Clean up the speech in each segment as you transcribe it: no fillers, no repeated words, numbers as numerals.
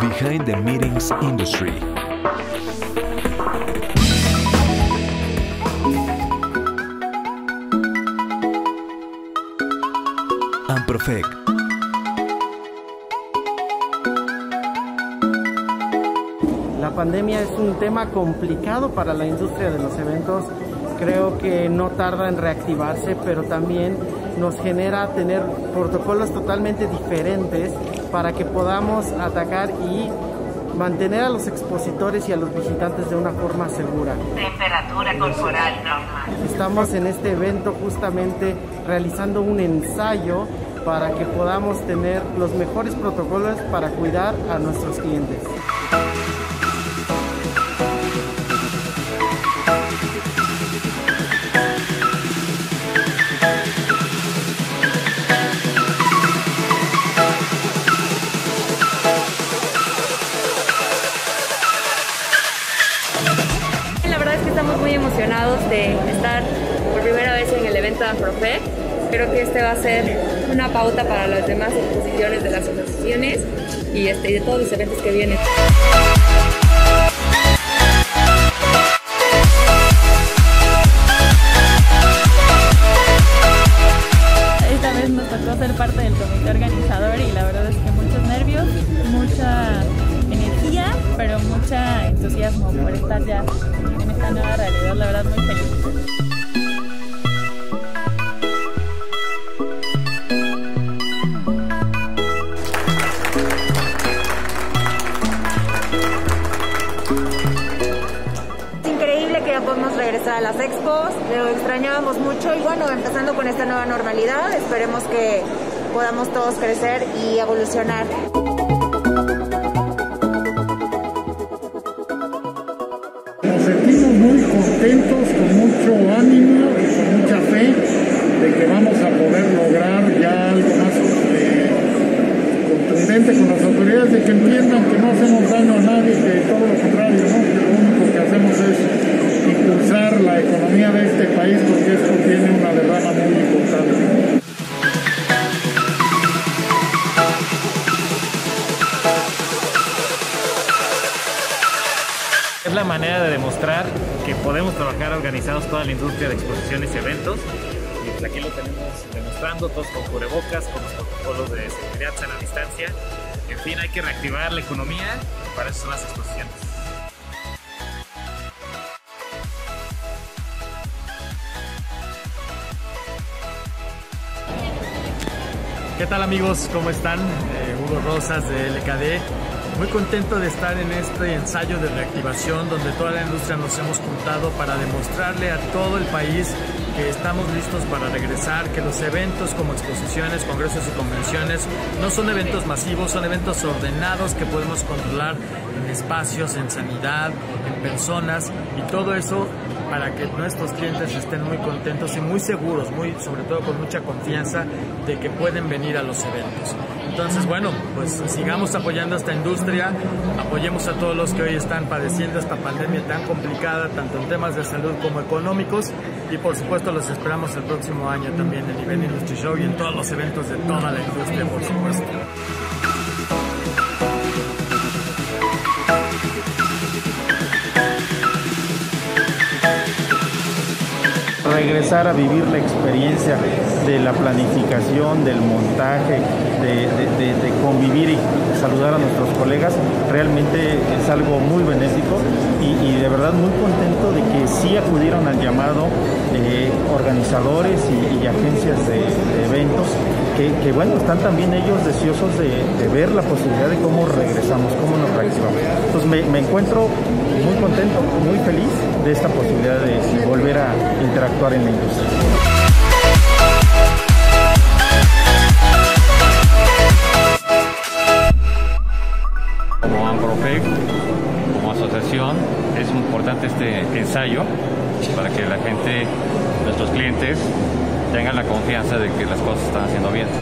Behind the Meetings Industry. Amprofec. La pandemia es un tema complicado para la industria de los eventos. Creo que no tarda en reactivarse, pero también nos genera tener protocolos totalmente diferentes para que podamos atacar y mantener a los expositores y a los visitantes de una forma segura. Temperatura corporal normal. Estamos en este evento justamente realizando un ensayo para que podamos tener los mejores protocolos para cuidar a nuestros clientes. La verdad es que estamos muy emocionados de estar por primera vez en el evento de Amprofec. Creo que este va a ser una pauta para las demás exposiciones de las asociaciones y de todos los eventos que vienen. Esta vez nos tocó ser parte del comité organizador y la verdad es que muchos nervios, mucha energía, pero mucha entusiasmo por estar ya en esta nueva realidad. La verdad, muy feliz. Que ya podemos regresar a las expos, lo extrañábamos mucho y bueno, empezando con esta nueva normalidad, esperemos que podamos todos crecer y evolucionar. Nos sentimos muy contentos, con mucho ánimo y con mucha fe de que vamos a poder lograr ya algo más contundente con las autoridades, de que entiendan que no hacemos daño a nadie, que todo lo contrario, ¿no? Que lo único que hacemos es impulsar la economía de este país, porque esto tiene una derrama muy importante. Es la manera de demostrar que podemos trabajar organizados toda la industria de exposiciones y eventos. Y pues aquí lo tenemos demostrando, todos con cubrebocas, con los protocolos de seguridad, sana distancia. En fin, hay que reactivar la economía, y para eso son las exposiciones. ¿Qué tal amigos? ¿Cómo están? Hugo Rosas de LKD. Muy contento de estar en este ensayo de reactivación donde toda la industria nos hemos juntado para demostrarle a todo el país que estamos listos para regresar, que los eventos como exposiciones, congresos y convenciones no son eventos masivos, son eventos ordenados que podemos controlar en espacios, en sanidad, en personas y todo eso para que nuestros clientes estén muy contentos y muy seguros, sobre todo con mucha confianza de que pueden venir a los eventos. Entonces, bueno, pues sigamos apoyando a esta industria, apoyemos a todos los que hoy están padeciendo esta pandemia tan complicada, tanto en temas de salud como económicos, y por supuesto los esperamos el próximo año también en Event Industry Show y en todos los eventos de toda la industria, por supuesto. Regresar a vivir la experiencia de la planificación, del montaje, de convivir y saludar a nuestros colegas, realmente es algo muy benéfico y de verdad muy contento de que sí acudieron al llamado organizadores y agencias de eventos, que bueno, están también ellos deseosos de ver la posibilidad de cómo regresamos, cómo nos reactivamos. Entonces me encuentro muy contento, muy feliz de esta posibilidad de volver a interactuar en la industria. Como Amprofec, como asociación, es importante este ensayo para que la gente, nuestros clientes, tengan la confianza de que las cosas se están haciendo bien.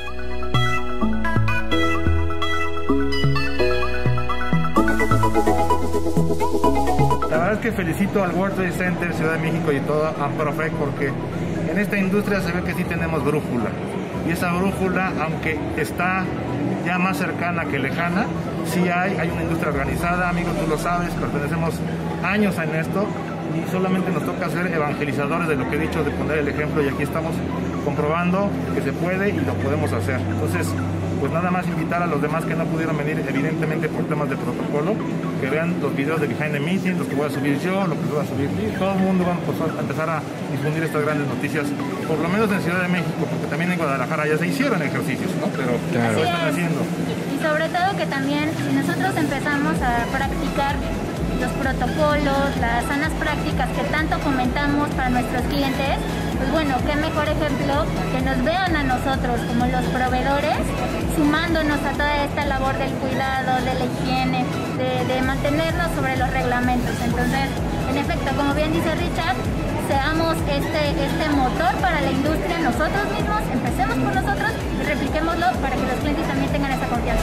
La verdad es que felicito al World Trade Center, Ciudad de México y todo Amprofec, porque en esta industria se ve que sí tenemos brújula. Y esa brújula, aunque está ya más cercana que lejana, sí hay una industria organizada, amigo, tú lo sabes, pertenecemos años en esto y solamente nos toca ser evangelizadores de lo que he dicho, de poner el ejemplo, y aquí estamos comprobando que se puede y lo podemos hacer. Entonces, pues nada más invitar a los demás que no pudieron venir, evidentemente por temas de protocolo, que vean los videos de Behind the Meeting, los que voy a subir yo, los que voy a subir y todo el mundo va a empezar a difundir estas grandes noticias, por lo menos en Ciudad de México, porque también en Guadalajara ya se hicieron ejercicios, ¿no? Pero lo están haciendo. Y sobre todo que también, si nosotros empezamos a practicar los protocolos, las sanas prácticas que tanto fomentamos para nuestros clientes, pues bueno, qué mejor ejemplo que nos vean a nosotros como los proveedores, sumándonos a toda esta labor del cuidado, de la higiene, de mantenernos sobre los reglamentos. Entonces, en efecto, como bien dice Richard, seamos este motor para la industria nosotros mismos, empecemos por nosotros y repliquémoslo para que los clientes también tengan esa confianza.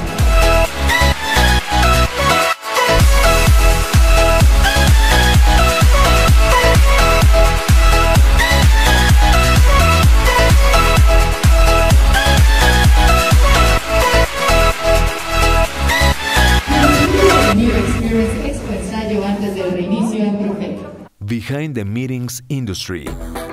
Behind the Meetings Industry.